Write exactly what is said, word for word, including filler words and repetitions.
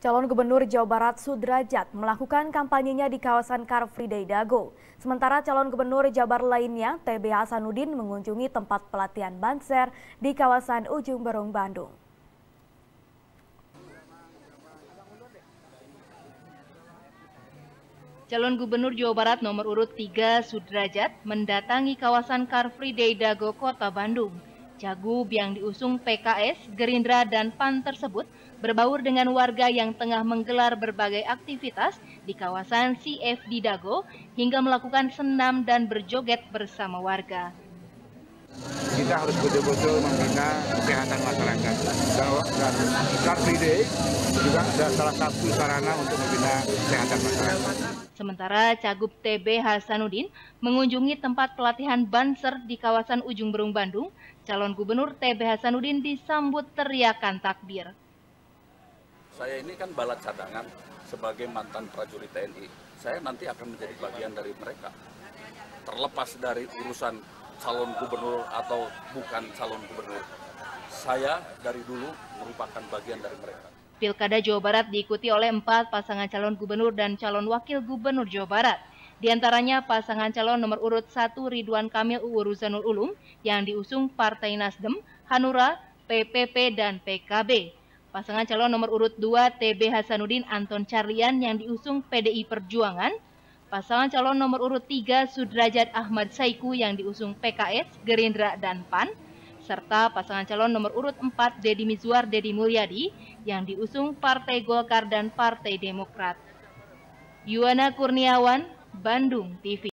Calon Gubernur Jawa Barat Sudrajat melakukan kampanyenya di kawasan Car Free Day Dago. Sementara calon gubernur Jabar lainnya, T B Hasanuddin, mengunjungi tempat pelatihan Banser di kawasan Ujung Berung, Bandung. Calon Gubernur Jawa Barat nomor urut tiga Sudrajat mendatangi kawasan Car Free Day Dago, Kota Bandung. Cagup yang diusung P K S, Gerindra, dan P A N tersebut berbaur dengan warga yang tengah menggelar berbagai aktivitas di kawasan C F D Dago hingga melakukan senam dan berjoget bersama warga. Kita harus betul-betul membina kesehatan masyarakat. Dan Car Free Day juga ada salah satu sarana untuk membina kesehatan masyarakat. Sementara Cagup T B Hasanuddin mengunjungi tempat pelatihan Banser di kawasan Ujung Berung, Bandung. Calon Gubernur T B Hasanuddin disambut teriakan takbir. Saya ini kan bala cadangan sebagai mantan prajurit T N I. Saya nanti akan menjadi bagian dari mereka. Terlepas dari urusan calon gubernur atau bukan calon gubernur, saya dari dulu merupakan bagian dari mereka. Pilkada Jawa Barat diikuti oleh empat pasangan calon gubernur dan calon wakil gubernur Jawa Barat. Di antaranya pasangan calon nomor urut satu Ridwan Kamil U U Ruzanul Ulum yang diusung Partai Nasdem, Hanura, P P P, dan P K B. Pasangan calon nomor urut dua T B Hasanuddin Anton Carlian yang diusung P D I Perjuangan. Pasangan calon nomor urut tiga Sudrajat Ahmad Saiku yang diusung P K S, Gerindra, dan P A N. Serta pasangan calon nomor urut empat Deddy Mizwar Deddy Mulyadi yang diusung Partai Golkar dan Partai Demokrat. Yuwana Kurniawan, Bandung T V.